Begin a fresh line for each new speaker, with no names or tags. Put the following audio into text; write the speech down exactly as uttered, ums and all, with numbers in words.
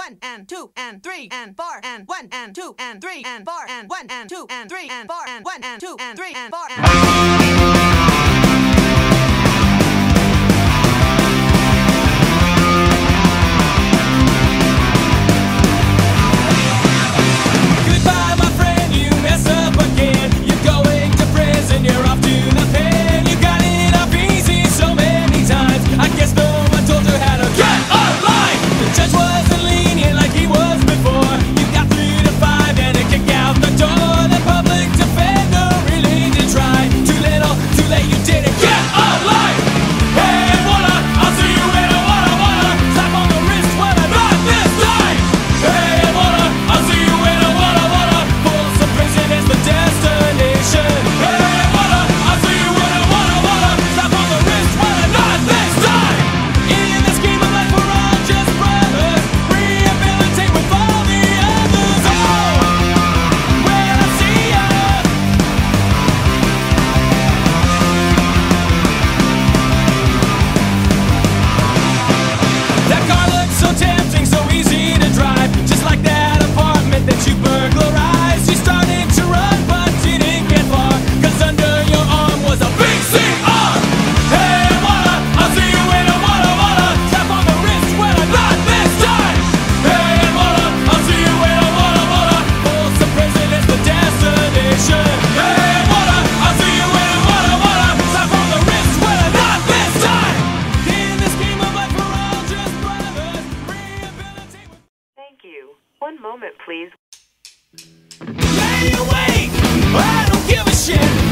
one and two and three and four and one and two and three and four and one and two and three and four and one and two and three and four and
One moment, please.
Lay awake, I don't give a shit.